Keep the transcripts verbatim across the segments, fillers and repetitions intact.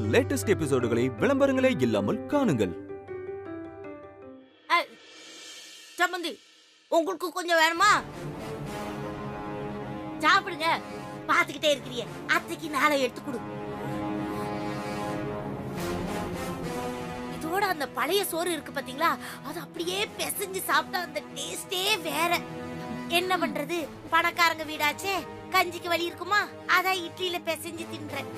Latest எபிசோடுகளை விளம்பரங்களே இல்லாமல் காணுங்கள். சம்பந்தி, உங்களுக்கு கொஞ்சம் வேணுமா? சாப்பிடுங்க. பாத்துக்கிட்டே இருக்கிறீங்க, அத்தைக்கு நாளை எடுத்து கொடு. இதோட அந்த பழைய சோறு இருக்கு பாத்தீங்களா, அது அப்படியே பிசைஞ்சு சாப்பிட்டா அந்த டேஸ்டே வேற. என்ன பண்றது, பணக்காரங்க வீடாச்சே, கஞ்சிக்கு வழி இருக்குமா, அதான் இட்லியில பிசைஞ்சு தின்றேன்.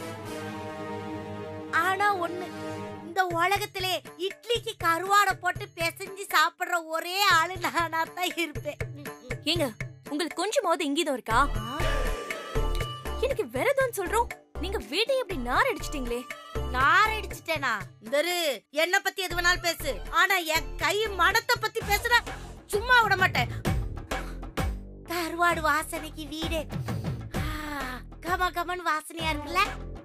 ஆனா ஒண்ணு, இந்த உலகத்திலே இட்லிக்கு கருவாடை போட்டு பிசைஞ்சு சாப்பிடுற ஒரே ஆளு நானா தான் இருப்பேன். ஏங்க, உங்களுக்கு கொஞ்சமாவது இங்கீதம் இருக்கா? எனக்கு விரதம் சொல்றோம், நீங்க வீட்டை எப்படி நார் அடிச்சிட்டீங்களே. நார் அடிச்சிட்டேனா? இந்தரு, என்ன பத்தி எது வேணாலும் பேசு, ஆனா என் கை மடத்தை பத்தி பேசுற சும்மா விட மாட்டேன். கருவாடு வாசனைக்கு வீடே கம கமன் வாசனையா இருக்குல்ல.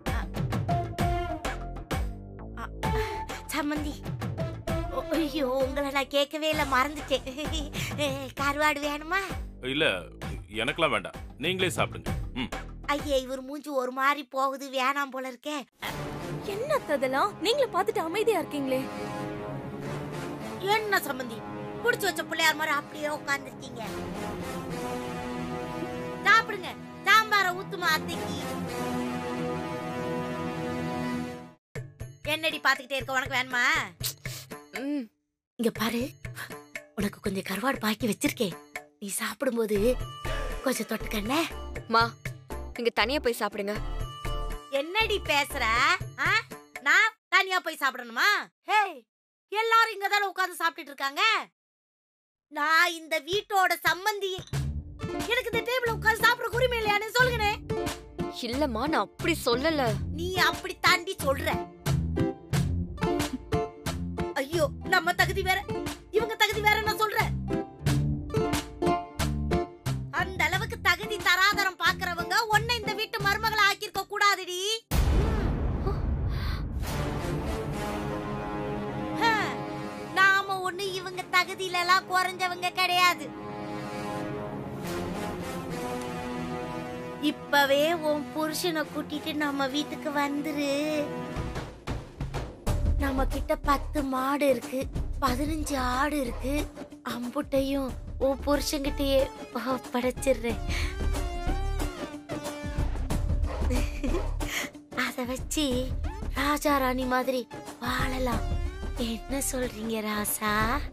சம்மந்தி, ஐயோ உங்களை நான் கேட்கவே இல்லை, மறந்துட்டேன். கருவாடு வேணுமா? இல்ல, எனக்குலாம் வேண்டாம், நீங்களே சாப்பிடுங்க. ஐயே, இவர் மூஞ்சி ஒரு மாதிரி போகுது, வேணாம் போல இருக்கே. என்ன அதெல்லாம் நீங்களும் பார்த்துட்டு அமைதியா இருக்கீங்களே. என்ன சம்பந்தி, புடிச்சு வச்ச பிள்ளையார் மாதிரி அப்படியே உட்கார்ந்துருக்கீங்க. சாப்பிடுங்க, சாம்பார ஊத்துமா அத்தைக்கு. என்னடி பாத்துக்கிட்டே இருக்க, உனக்கு வேணுமா? இங்க பாரு, உனக்கு கொஞ்சம் கருவாடு பாக்கி வச்சிருக்கேன், நீ சாப்பிடும்போது கொஞ்சம் தொட்டுக்கண்ணே. மா, நீங்க தனியா போய் சாப்பிடுங்க. என்னடி பேசுற? நான் தனியா போய் சாப்பிடணுமா? ஹே, எல்லாரும் இங்க தான உட்கார்ந்து சாப்பிட்டுட்டு இருக்காங்க. நான் இந்த வீட்டோட சம்பந்தி, எனக்கு இந்த டேபிள்ல உட்கார்ந்து சாப்பிட உரிமை இல்லையான்னு சொல்லுங்கனே. இல்லம்மா, நான் அப்படி சொல்லல. நீ அப்படி தாண்டி சொல்ற. ஐயோ, நம்ம தகுதி வேற, இவங்க தகுதி வேற. நான் சொல்றேன், அந்த அளவுக்கு தகுதி தராதரம் பாக்குறவங்க ஒன்ன இந்த வீட்டு மருமகளை ஆக்கியிருக்க கூடாதுடி. நாம ஒண்ணு இவங்க தகுதியில எல்லாம் குறைஞ்சவங்க கிடையாது. இப்பவே உன் புருஷனை கூட்டிட்டு நம்ம வீட்டுக்கு வந்துரு. நம்ம கிட்ட பத்து மாடு இருக்கு, பதினஞ்சு ஆடு இருக்கு, அம்புட்டையும் உன் புருஷன்கிட்டயே படைச்சிடுறேன். அத வச்சு ராஜா ராணி மாதிரி வாழலாம். என்ன சொல்றீங்க ராசா?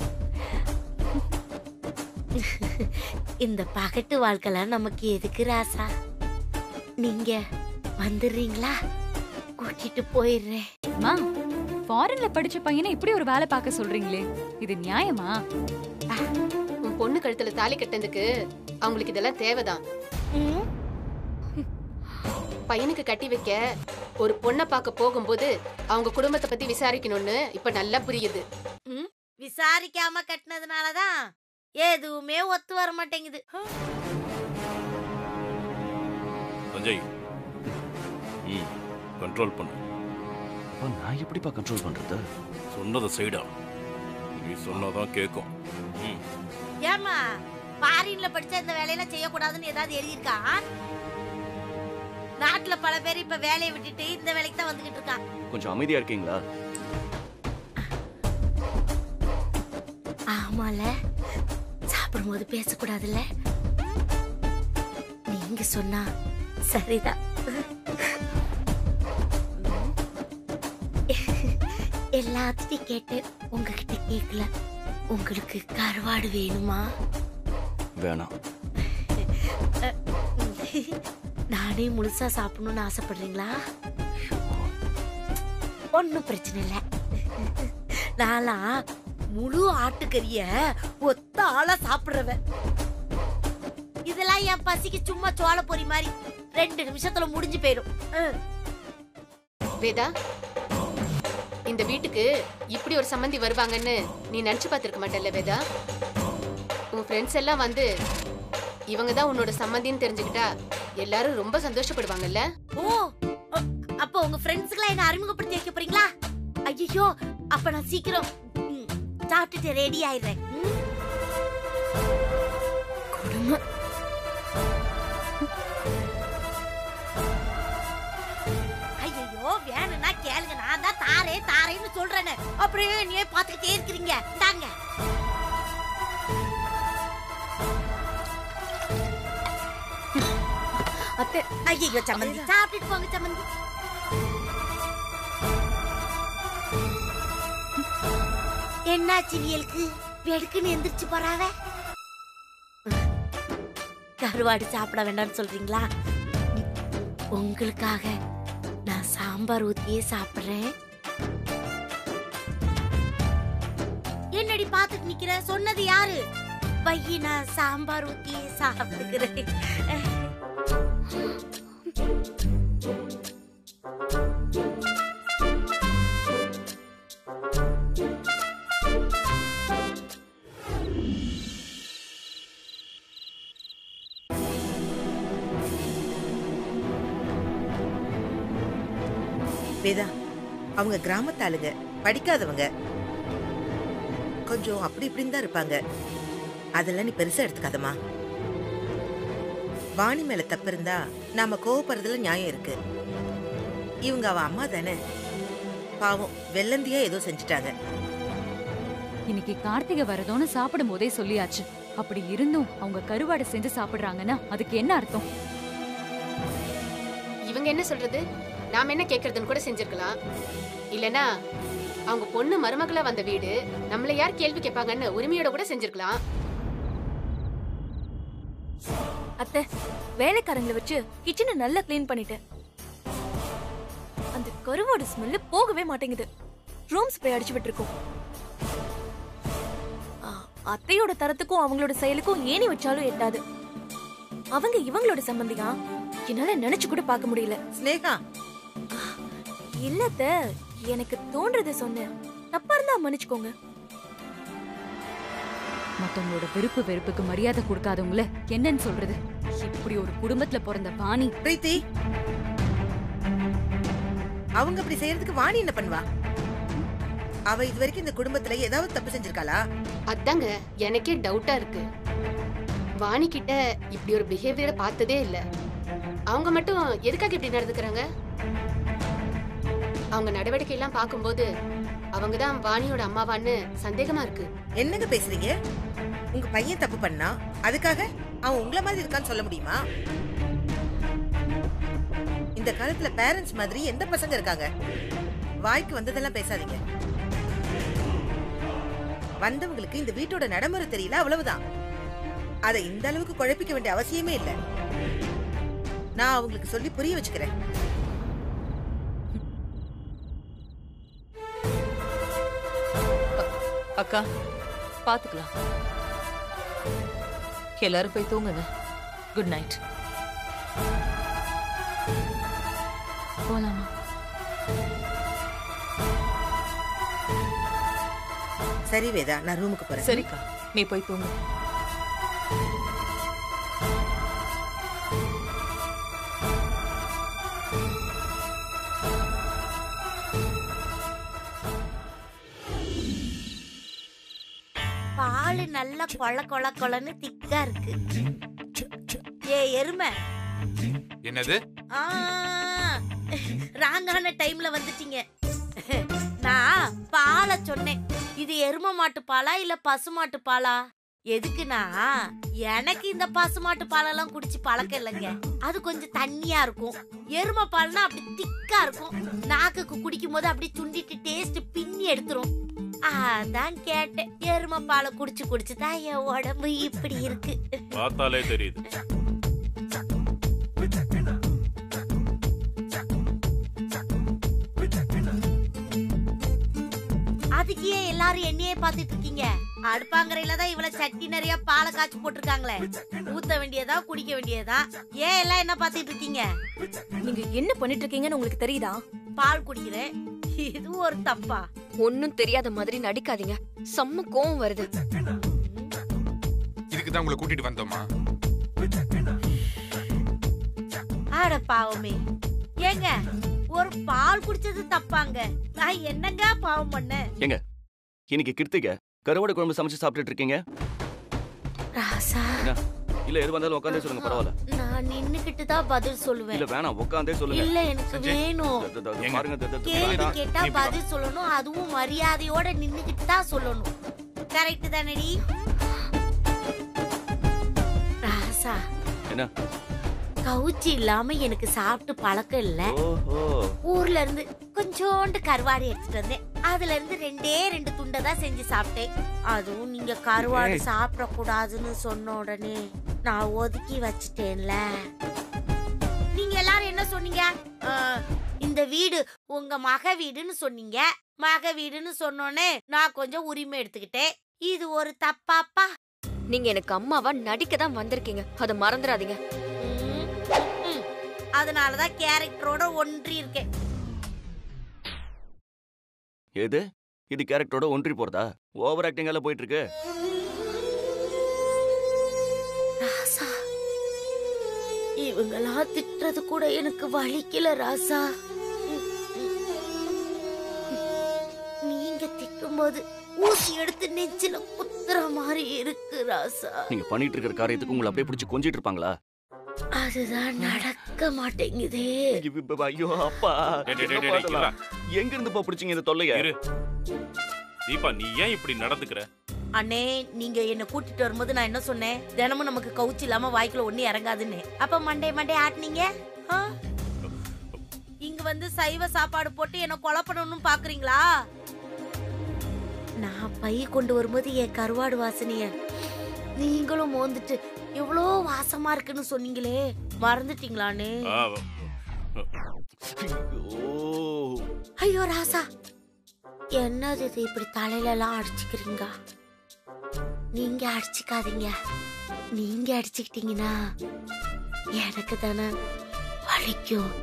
இந்த பகட்டு வாழ்க்கைலாம் நமக்கு எதுக்கு ராசா? நீங்க வந்துடுறீங்களா? கூட்டிட்டு போயிடுறேன். ஃபாரின்ல படிச்ச பையனை இப்படி ஒரு வேலை பார்க்க சொல்றீங்களே, இது நியாயமா? உன் பொண்ணு கழுத்துல தாலி கட்டதுக்கு அவங்களுக்கு இதெல்லாம் தேவைதான். பையனுக்கு கட்டி வைக்க ஒரு பொண்ணை பார்க்க போகும்போது அவங்க குடும்பத்தை பத்தி விசாரிக்கணும்னு இப்ப நல்லா புரியுது. விசாரிக்காம கட்டினதுனாலதான் எதுவுமே ஒத்து வர மாட்டேங்குது. சஞ்சய், கண்ட்ரோல் பண்ணு. நான் எப்படிப்பா கண்ட்ரோல் பண்றது? சொன்னதை செய்டா, நீ சொன்னதான் கேட்கும். ஏமா, ஃபாரின்ல படிச்சா இந்த வேலையெல்லாம் செய்யக்கூடாதுன்னு ஏதாவது எழுதியிருக்கா? நாட்டுல பல பேர் இப்ப வேலையை விட்டுட்டு இந்த வேலைக்கு தான் வந்துகிட்டு இருக்கான். கொஞ்சம் அமைதியா இருக்கீங்களா? ஆமால, சாப்பிடும்போது பேசக்கூடாதுல்ல. நீங்க சொன்னா சரிதான். எல்லாத்தையும் கேட்டேன், உங்ககிட்ட கேட்கல. உங்களுக்கு கருவாடு வேணுமா? வேணாம். நானே முழுசா சாப்பிடணும்னு ஆசைப்படுறீங்களா? ஒன்னும் பிரச்சனை இல்ல. நானா முழு ஆட்டுக்கறிய ஒத்த ஆளா சாப்பிடுறவ. இதெல்லாம் என் பசிக்கு சும்மா சோள பொரி மாதிரி ரெண்டு நிமிஷத்துல முடிஞ்சு போயிடும். வேதா, இந்த வீட்டுக்கு இப்படி ஒரு சம்பந்தி வருவாங்கன்னு நீ நினைச்சு பார்த்திருக்க மாட்டல்ல வேதா? உன் ஃப்ரெண்ட்ஸ் எல்லாம் வந்து இவங்க தான் உன்னோட சம்பந்தின்னு தெரிஞ்சுக்கிட்டா எல்லாரும் ரொம்ப சந்தோஷப்படுவாங்கல்ல? ஓ, அப்ப உங்க ஃப்ரெண்ட்ஸ்க்குலாம் என்ன அறிமுகப்படுத்தி வைக்க போறீங்களா? ஐயோ, அப்ப நான் சீக்கிரம் சாப்பிட்டுட்டு ரெடி ஆயிடுறேன். கொடுமை. ஐயோ, வேணும்னா கேளுங்கண்ணா. தாரே தாரேன்னு சொல்றேன்னு அப்படியே நீயே பாத்துக்கிட்டே இருக்கிறீங்க. தாங்க. அத்தை ஐயோ சம்மந்தி சாப்பிட்டுட்டு போங்க சம்மந்தி. என்னாச்சு வியலுக்கு வெடுக்குன்னு எந்திரிச்சு போறாவ? கருவாடு சாப்பிட வேண்டாம்னு சொல்றீங்களா? உங்களுக்காக நான் சாம்பார் ஊத்தியே சாப்பிடுறேன். என்னடி பாத்துட்டு நிக்கிற? சொன்னது யாரு? பைய நான் சாம்பார் ஊத்தியே சாப்பிடுகிறேன். வேதா, அவங்க கிராமத்து ஆளுங்க, படிக்காதவங்க, கொஞ்சம் அப்படி இப்படின்னு தான் இருப்பாங்க. அதெல்லாம் நீ பெருசா எடுத்துக்காதமா. வாணி மேல தப்பு இருந்தா நாம கோவப்படுறதுல நியாயம் இருக்கு. இவங்க அவ அம்மா தானே, பாவம் வெள்ளந்தியா ஏதோ செஞ்சுட்டாங்க. இன்னைக்கு கார்த்திகை வரதோன்னு சாப்பிடும் போதே சொல்லியாச்சு. அப்படி இருந்தும் அவங்க கருவாடை செஞ்சு சாப்பிடுறாங்கன்னா அதுக்கு என்ன அர்த்தம்? இவங்க என்ன சொல்றது? நாம என்ன கேக்குறதுன்னு கூட செஞ்சிருக்கலாம். இல்லனா அவங்க பொண்ணு மருமகளா வந்த வீடு, நம்மள யார் கேள்வி கேட்பாங்கன்னு உரிமையோட கூட செஞ்சிருக்கலாம். அத்தை வேலைக்காரங்களை வச்சு கிச்சனை நல்லா க்ளீன் பண்ணிட்டேன். அந்த கருவாடு ஸ்மெல்லு போகவே மாட்டேங்குது. ரூம் ஸ்ப்ரே அடிச்சு விட்டுருக்கோம். அத்தையோட தரத்துக்கும் அவங்களோட செயலுக்கும் ஏணி வச்சாலும் எட்டாது. அவங்க இவங்களோட சம்பந்தியா? என்னால நினைச்சு கூட பார்க்க முடியல. ஸ்னேகா, இல்லத்த, எனக்கு தோன்றதை சொன்னேன். தப்பா இருந்தா மன்னிச்சுக்கோங்க. மத்தவங்களோட விருப்பு வெறுப்புக்கு மரியாதை கொடுக்காதவங்கள என்னன்னு சொல்றது? இப்படி ஒரு குடும்பத்துல பிறந்த வாணி. பிரீத்தி, அவங்க அப்படி செய்யறதுக்கு வாணி என்ன பண்ணுவா? அவ இது வரைக்கும் இந்த குடும்பத்துல ஏதாவது தப்பு செஞ்சிருக்காளா? அதாங்க எனக்கே டவுட்டா இருக்கு. வாணி கிட்ட இப்படி ஒரு பிஹேவியரை பார்த்ததே இல்ல. அவங்க மட்டும் எதுக்காக இப்படி நடந்துக்கிறாங்க? அவங்க நடவடிக்கை எல்லாம் பார்க்கும்போது அவங்கதான் வாணியோட அம்மாவான்னு சந்தேகமா இருக்கு. என்னங்க பேசுறீங்க? உங்க பையன் தப்பு பண்ணா அதுக்காக அவன் உங்கள மாதிரி இருக்கான்னு சொல்ல முடியுமா? இந்த காலத்துல பேரண்ட்ஸ் மாதிரி எந்த பசங்க இருக்காங்க? வாய்க்கு வந்ததெல்லாம் பேசாதீங்க. வந்தவங்களுக்கு இந்த வீட்டோட நடைமுறை தெரியல, அவ்வளவுதான். அதை இந்த அளவுக்கு குழப்பிக்க வேண்டிய அவசியமே இல்லை. நான் அவங்களுக்கு சொல்லி புரிய வச்சுக்கிறேன். அக்கா பாத்துக்கலாம். எல்லாரும் போய் தூங்குங்க. Good night. போலாமா? சரி வேதா, நான் ரூமுக்கு போறேன். சரிக்கா, நீ போய் தூங்கு. பால் நல்லா கொல கொல கொலன்னு திக்கா இருக்கு. ஏ எருமை, என்னது? ராங்கான டைம்ல வந்துட்டீங்க. நான் பாலை சொன்னேன். இது எரும மாட்டு பாலா இல்ல பசு மாட்டு பாலா? எதுக்குன்னா எனக்கு இந்த பசு மாட்டு பாலெல்லாம் குடிச்சு பழக்கம் இல்லைங்க. அது கொஞ்சம் தண்ணியா இருக்கும். எரும பால்னா அப்படி திக்கா இருக்கும். நாக்குக்கு குடிக்கும் போது அப்படி சுண்டிட்டு டேஸ்ட் பின்னி எடுத்துரும். அதான் கேட்டேன். எரும பாலை குடிச்சு குடிச்சு தான் என் உடம்பு இப்படி இருக்கு. பார்த்தாலே தெரியுது. அதுக்கு ஏன் எல்லாரும் என்னையே பாத்துட்டு இருக்கீங்க? அடுப்பாங்கரையில தான் இவ்வளவு சட்டி நிறைய பாலை காய்ச்சி போட்டிருக்காங்களே. ஊத்த வேண்டியதா குடிக்க வேண்டியதா? ஏன் எல்லாம் என்ன பாத்துட்டு இருக்கீங்க? நீங்க என்ன பண்ணிட்டு இருக்கீங்கன்னு உங்களுக்கு தெரியுதா? பால் குடிக்கிறேன். இது ஒரு தப்பா? ஒன்னும் தெரியாத மாதிரி நடிக்காதீங்க. செம்ம கோவம் வருது. இதுக்குதான் உங்களை கூட்டிட்டு வந்தோமா? ஆட பாவமே. ஏங்க, ஒரு பால் குடிச்சது தப்பாங்க. நான் என்னங்க பாவம் பண்ணேன்? ஏங்க, இன்னைக்கு கிருத்திகை கருவாடு குழம்பு சமைச்சு சாப்பிட்டுட்டு இருக்கீங்க. ராசா, என்ன? இல்ல எது வந்தாலும் உட்காந்தே சொல்லுங்க பரவாயில்ல. நான் நின்னுக்கிட்டு தான் பதில் சொல்லுவேன். இல்ல வேணாம் உட்காந்தே சொல்லுங்க. இல்ல எனக்கு வேணும். த- த- த- பாருங்க த- த- கேள்வி வேணாம். கேட்டா பதில் சொல்லணும், அதுவும் மரியாதையோட நின்னுக்கிட்டு தான் சொல்லணும். கரெக்ட் தானடி? ராசா என்ன? கவுச்சி இல்லாம எனக்கு சாப்பிட்டு பழக்கம் இல்ல. ஓஹோ. ஊர்ல இருந்து கொஞ்சோண்டு கருவாடு எடுத்துட்டு வந்தேன். அதுல இருந்து ரெண்டே ரெண்டு துண்டை தான் செஞ்சு சாப்பிட்டேன். அதுவும் நீங்க கருவாடு சாப்பிட கூடாதுன்னு சொன்ன உடனே நான் ஒதுக்கி வச்சிட்டேன்ல. நீங்க எல்லாரும் என்ன சொன்னீங்க? ஆ, இந்த வீடு உங்க மக வீடுன்னு சொன்னீங்க. மக வீடுன்னு சொன்னோனே நான் கொஞ்சம் உரிமை எடுத்துக்கிட்டேன். இது ஒரு தப்பாப்பா? நீங்க எனக்கு அம்மாவா நடிக்க தான் வந்திருக்கீங்க, அதை மறந்துடாதீங்க. ம், ம். அதனாலதான் கேரக்டரோட ஒன்றி இருக்கேன். எது? இது கேரக்டரோட ஒன்றி போறதா? ஓவர் ஆக்டிங் எல்லாம் போயிட்டு இருக்கு. ராசா, இவங்கெல்லாம் திட்டுறது கூட எனக்கு வலிக்கல ராசா. நீங்க திட்டும்போது ஊசி எடுத்து நெஞ்சில குத்துற மாதிரி இருக்கு ராசா. நீங்க பண்ணிட்டு இருக்கிற காரியத்துக்கு உங்களை அப்படியே பிடிச்சி கொஞ்சிட்டு இருப்பாங்களா? அதுதான் நடக்க மாட்டேங்குதே. இப்ப- ஐயோ அப்பா, டேய், டேய், என்னப்பா டேய், டேய், இதெல்லாம்? எங்க இருந்து பா பிடிச்சீங்க இந்த தொல்லைய? இரு. தீபா நீ ஏன் இப்படி நடந்துக்கிற? அண்ணே, நீங்க என்ன கூட்டிட்டு வரும்போது நான் என்ன சொன்னேன்? தினமும் நமக்கு கவுச்சி இல்லாம வாய்க்குள்ள ஒண்ணு இறங்காதுன்னு. அப்ப மண்டே மண்டே ஆட்டினீங்க. ஆ? இங்க வந்து சைவ சாப்பாடு போட்டு என்ன கொலை பண்ணணும்னு பாக்குறீங்களா? நான் பை கொண்டு வரும்போது என் கருவாடு வாசனைய நீங்களும் மோந்துட்டு எவ்வளோ வாசமா இருக்குன்னு சொன்னீங்களே, மறந்துட்டீங்களானே? ஆ, ஐயோ ராசா, என்னது இது இப்படி தலையில எல்லாம் அடிச்சுக்கிறீங்க? நீங்க அடிச்சுக்காதீங்க. நீங்க அடிச்சுக்கிட்டீங்கன்னா எனக்கு தானே வலிக்கும்.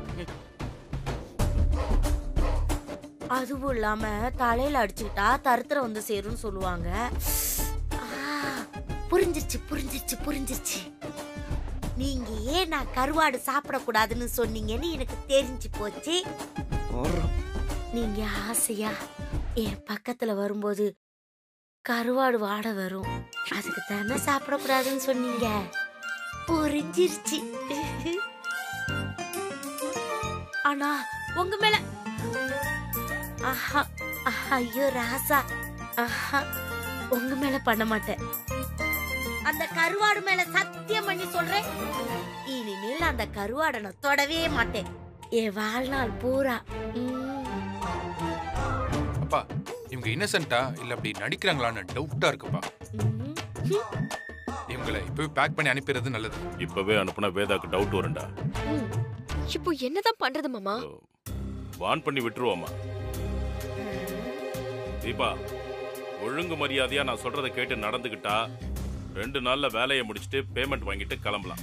அதுவும் இல்லாம தலையில அடிச்சுக்கிட்டா தருத்திரம் வந்து சேரும்னு சொல்லுவாங்க. ஆ, புரிஞ்சிருச்சு புரிஞ்சிருச்சு புரிஞ்சிருச்சு. நீங்க ஏன் நான் கருவாடு சாப்பிடக்கூடாதுன்னு சொன்னீங்கன்னு எனக்கு தெரிஞ்சு போச்சு. நீங்க ஆசையா என் பக்கத்துல வரும்போது கருவாடு வாட வரும், அதுக்கு தானே சாப்பிடக்கூடாதுன்னு சொன்னீங்க. புரிஞ்சிருச்சு. ஆனா உங்க மேல ஆஹா, ஐயோ ராசா, ஆஹா, உங்க மேல பண்ண மாட்டேன். அந்த கருவாடு மேல சத்தியம் பண்ணி சொல்றேன், இனிமேல் அந்த கருவாடை நான் தொடவே மாட்டேன் என் வாழ்நாள் பூரா. அப்பா இவங்க இன்னசென்ட்டா இல்ல அப்படி நடிக்கிறாங்களான்னு டவுட்டா இருக்குப்பா. இவங்களை இப்பவே பேக் பண்ணி அனுப்பிடுறது நல்லது. இப்பவே அனுப்புனா வேதாக்கு டவுட் வரும்டா. இப்போ என்னதான் பண்றது மாமா? வான் பண்ணி விட்டுருவோமா? தீபா ஒழுங்கு மரியாதையா நான் சொல்றதை கேட்டு நடந்துக்கிட்டா ரெண்டு நாள்ல வேலையை முடிச்சுட்டு பேமெண்ட் வாங்கிட்டு கிளம்பலாம்.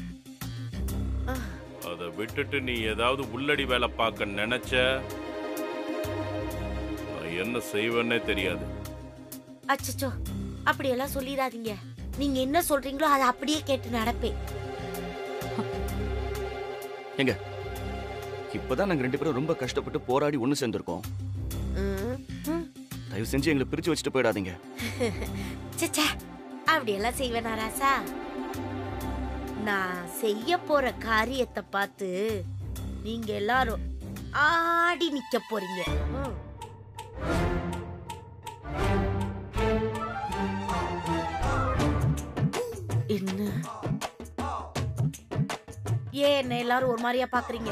அதை விட்டுட்டு நீ ஏதாவது உள்ளடி வேலை பார்க்க நினைச்ச நான் என்ன செய்வேன்னே தெரியாது. அச்சச்சோ, அப்படியெல்லாம் சொல்லிடாதீங்க. நீங்க என்ன சொல்றீங்களோ அதை அப்படியே கேட்டு நடப்பேன். எங்க இப்பதான் நாங்க ரெண்டு பேரும் ரொம்ப கஷ்டப்பட்டு போராடி ஒண்ணு சேர்ந்திருக்கோம். தயவு செஞ்சு எங்களை பிரிச்சு வச்சுட்டு போயிடாதீங்க. சச்சா, அப்படியெல்லாம் செய்வேனா ராசா? நான் செய்ய போற காரியத்தை பார்த்து நீங்க எல்லாரும் ஆடி நிக்க போறீங்க. ம். என்ன ஏன் என்ன எல்லாரும் ஒரு மாதிரியா பாக்குறீங்க?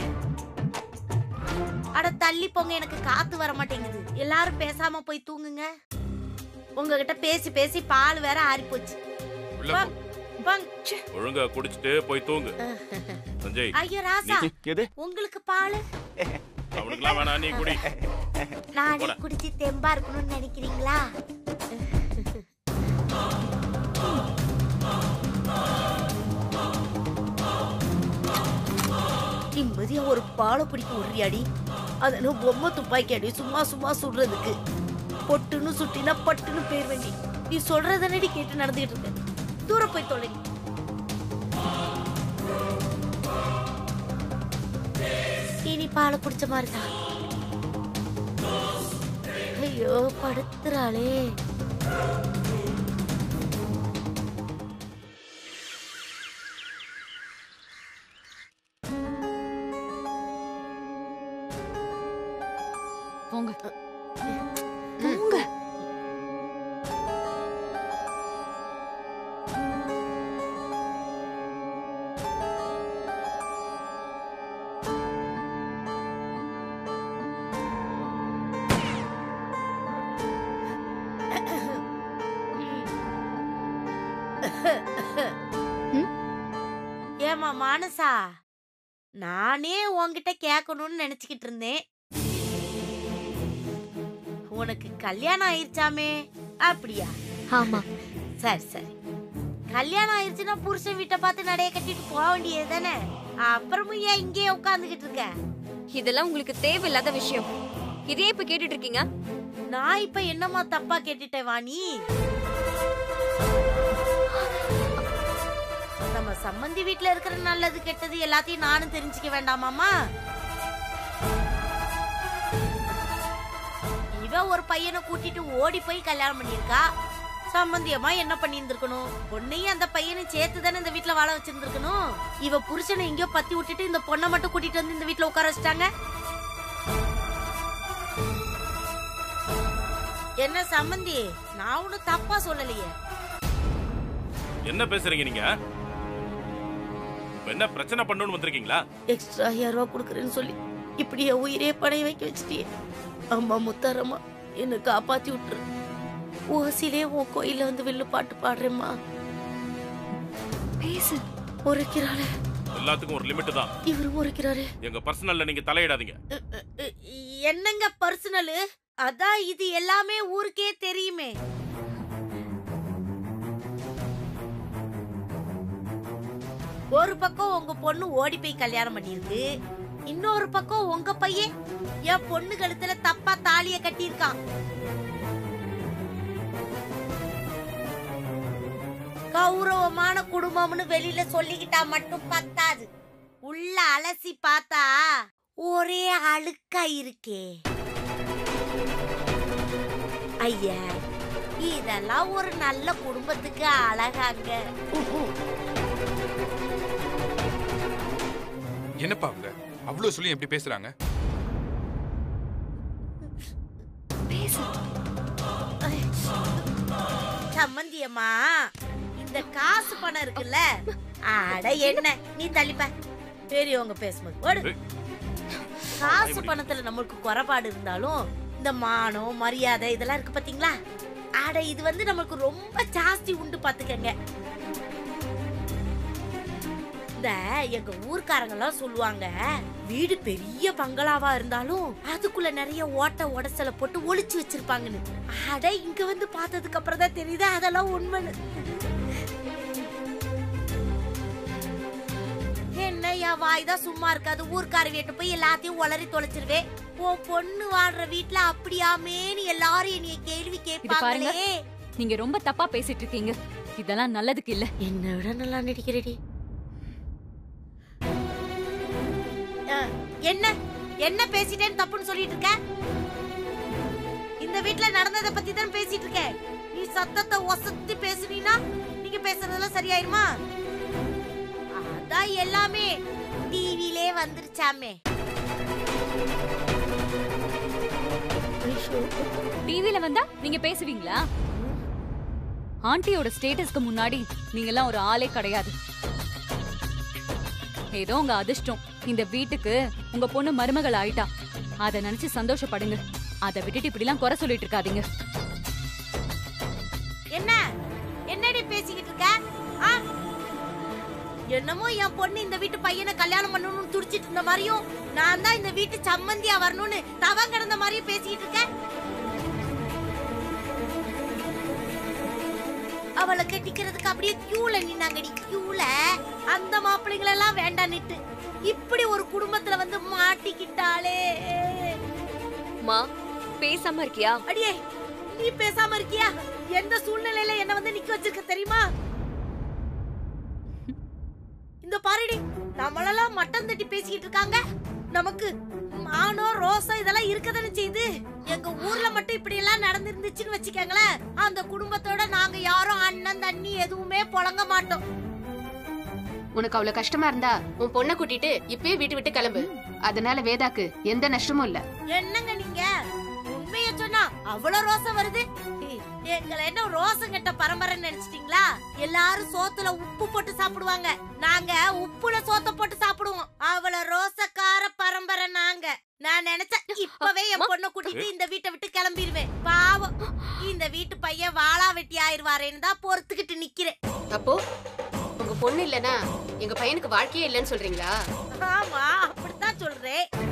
அட தள்ளி போங்க, எனக்கு காத்து வர மாட்டேங்குது. எல்லாரும் பேசாம போய் தூங்குங்க. உங்ககிட்ட பேசி பேசி பால் வேற ஆறி போச்சு. ஒழுங்கா குடிச்சிட்டு போய் தூங்கு. சஞ்சய், ஐயோ ராசா, எது உங்களுக்கு பால்? அவனுக்குலாம் வேணா, நீ குடி. நானே குடிச்சு தெம்பா இருக்கணும்னு நினைக்கிறீங்களா? நிம்மதியா ஒரு பாலை பிடிக்க உரியாடி, அதனால பொம்மை துப்பாக்கி அடி சும்மா சும்மா சுடுறதுக்கு. பொட்டுன்னு சுட்டினா பட்டுன்னு பேர் வேண்டி நீ சொல்றதனடி கேட்டு நடந்துகிட்டு இருக்க. தூரம் போய் தொலை. இனி பாலை குடிச்ச மாதிரிதான். ஐயோ படுத்துறாளே. தூங்க. ஏமா மானசா, நானே உன்கிட்ட கேட்கணும்னு நினைச்சுக்கிட்டு இருந்தேன். உனக்கு கல்யாணம் ஆயிருச்சாமே? அப்படியா? ஆமா. சரி சரி. கல்யாணம் ஆயிருச்சுன்னா புருஷன் வீட்டை பார்த்து நடைய கட்டிட்டு போக வேண்டியது தானே. அப்புறமும் ஏன் இங்கே உட்காந்துக்கிட்டு இருக்க? இதெல்லாம் உங்களுக்கு தேவையில்லாத விஷயம். இதே இப்ப கேட்டுட்டு இருக்கீங்க? நான் இப்ப என்னமா தப்பா கேட்டுட்டேன் வாணி? நம்ம சம்பந்தி வீட்ல இருக்கிற நல்லது கெட்டது எல்லாத்தையும் நானும் தெரிஞ்சுக்க வேண்டாமாமா? இவ ஒரு பையனை கூட்டிட்டு ஓடி போய் கல்யாணம் பண்ணிருக்கா. சம்பந்தியமா என்ன பண்ணி இருந்திருக்கணும்? பொண்ணையும் அந்த பையனையும் சேர்த்து தானே இந்த வீட்டுல வாழ வச்சிருந்திருக்கணும். இவ புருஷனை எங்கேயோ பத்தி விட்டுட்டு இந்த பொண்ணை மட்டும் கூட்டிட்டு வந்து இந்த வீட்டுல உட்கார வச்சுட்டாங்க. என்ன சம்பந்தி, நான் ஒன்னும் தப்பா சொல்லலையே. என்ன பேசுறீங்க நீங்க? என்ன பிரச்சனை பண்ணணும்னு வந்திருக்கீங்களா? எக்ஸ்ட்ரா ஐயாயிரம் ரூபாய் கொடுக்குறேன்னு சொல்லி இப்படி என் உயிரே பணைய வைக்க வச்சுட்டியே. அம்மா முத்தாரம்மா, என்ன காப்பாத்தி விட்டுரு. ஓசிலே உன் கோயில வந்து வில்லு பாட்டு பாடுறேம்மா. பேசு. முறைக்கிறாளே. எல்லாத்துக்கும் ஒரு லிமிட் தான். இவரு முறைக்கிறாரு. எங்க பர்சனல்ல நீங்க தலையிடாதீங்க. என்னங்க பர்சனலு? அதான் இது எல்லாமே ஊருக்கே தெரியுமே. ஒரு பக்கம் உங்க பொண்ணு ஓடி போய் கல்யாணம் பண்ணிருக்கு, இன்னொரு பக்கம் உங்க பையன் என் பொண்ணு கழுத்துல தப்பா தாலிய கட்டியிருக்கான். கௌரவமான குடும்பம்னு வெளியில சொல்லிக்கிட்டா மட்டும் பத்தாது. உள்ள அலசி பார்த்தா ஒரே அழுக்கா இருக்கே. ஐயா, இதெல்லாம் ஒரு நல்ல குடும்பத்துக்கு அழகாங்க. என்னப்பா அவங்க அவ்வளவு சொல்லி எப்படி பேசுறாங்க? சம்மந்தியம்மா, இந்த காசு பணம் இருக்குல்ல, அட என்ன நீ தள்ளிப்ப. பெரியவங்க பேசும்போது ஓடு. காசு பணத்துல நம்மளுக்கு குறைபாடு இருந்தாலும் இந்த மானம் மரியாதை இதெல்லாம் இருக்கு பாத்தீங்களா? அட இது வந்து நமக்கு ரொம்ப ஜாஸ்தி உண்டு பாத்துக்கங்க. இந்த எங்க ஊர்க்காரங்க எல்லாம் சொல்லுவாங்க, வீடு பெரிய பங்களாவா இருந்தாலும் அதுக்குள்ள நிறைய ஓட்ட உடசல போட்டு ஒளிச்சு வச்சிருப்பாங்கன்னு. அட இங்க வந்து பார்த்ததுக்கு அப்புறம் தான் தெரியுது அதெல்லாம் உண்மைன்னு. என்ன என் வாய் தான் சும்மா இருக்காது. ஊர்க்கார வீட்டு போய் எல்லாத்தையும் உளறி தொலைச்சிருவே. உன் பொண்ணு வாழ்ற வீட்டுல அப்படியாமேன்னு எல்லாரும் என்னைய கேள்வி கேட்பாங்களே. நீங்க ரொம்ப தப்பா பேசிட்டு இருக்கீங்க. இதெல்லாம் நல்லதுக்கு இல்ல. என்ன விட நல்லா நடிக்கிறடி. என்ன என்ன பேசிட்டேன்னு தப்புன்னு சொல்லிட்டு இருக்க? இந்த வீட்டுல நடந்ததை பத்தி தான் பேசிட்டு இருக்க. நீ சத்தத்தை ஒசத்தி பேசுனீனா நீங்க பேசுறதெல்லாம் சரியாயிருமா? அதான் எல்லாமே டிவிலே வந்துருச்சாமே. டிவில வந்தா நீங்க பேசுவீங்களா? ஆண்டியோட ஸ்டேட்டஸ்க்கு முன்னாடி நீங்க எல்லாம் ஒரு ஆளே கிடையாது. ஏதோ உங்க அதிர்ஷ்டம், இந்த வீட்டுக்கு உங்க பொண்ணு மருமகள் ஆயிட்டா. அத நினைச்சு சந்தோஷப்படுங்க. அதை விட்டுட்டு இப்படி எல்லாம் குறை சொல்லிட்டு இருக்காதீங்க. என்ன என்னடி பேசிக்கிட்டு இருக்க? என்னமோ என் பொண்ணு இந்த வீட்டு பையனை கல்யாணம் பண்ணணும்னு துடிச்சிட்டு இருந்த மாதிரியும், நான் தான் இந்த வீட்டு சம்மந்தியா வரணும்னு தவம் கிடந்த மாதிரியும் பேசிக்கிட்டு இருக்க. அவளை கட்டிக்கிறதுக்கு அப்படியே கியூல நின்னாங்கடி. கியூல அந்த மாப்பிள்ளைங்களெல்லாம் வேண்டான்னுட்டு இப்படி ஒரு குடும்பத்துல வந்து மாட்டிக்கிட்டாளே. மா, பேசாம இருக்கியா? அடியே, நீ பேசாம இருக்கியா? எந்த சூழ்நிலையில என்ன வந்து நிக்க வச்சிருக்க தெரியுமா? இந்த பாருடி, நம்மளெல்லாம் மட்டம் தட்டி பேசிக்கிட்டு இருக்காங்க. நமக்கு மானம் ரோசம் இதெல்லாம் இருக்கதானே செய்யுது. எங்க ஊர்ல மட்டும் இப்படி எல்லாம் நடந்துருந்துச்சுன்னு வச்சுக்கோங்களேன், அந்த குடும்பத்தோட நாங்க யாரும் அண்ணன் தண்ணி எதுவுமே புழங்க மாட்டோம். உனக்கு அவ்வளவு கஷ்டமா இருந்தா உன் பொண்ணை கூட்டிட்டு இப்பயே வீட்டு விட்டு கிளம்பு. அதனால வேதாக்கு எந்த நஷ்டமும் இல்ல. என்னங்க நீங்க உண்மையை சொன்னா அவ்வளவு ரோசம் வருது. எங்களை என்ன ரோசம் கெட்ட பரம்பரைன்னு நினைச்சிட்டீங்களா? எல்லாரும் சோத்துல உப்பு போட்டு சாப்பிடுவாங்க, நாங்க உப்புல சோத்த போட்டு சாப்பிடுவோம். அவ்வளவு ரோசக்கார பரம்பரை நாங்க. நான் நினைச்சேன் இப்பவே என் பொண்ணை கூட்டிட்டு இந்த வீட்டை விட்டு கிளம்பிடுவேன். பாவம், இந்த வீட்டு பையன் வாளா வெட்டி ஆயிருவாரேன்னு தான் பொறுத்துக்கிட்டு நிக்கிறேன். அப்போ உங்க பொண்ணு இல்லனா எங்க பையனுக்கு வாழ்க்கையே இல்லைன்னு சொல்றீங்களா? ஆமா, அப்படித்தான் சொல்றேன்.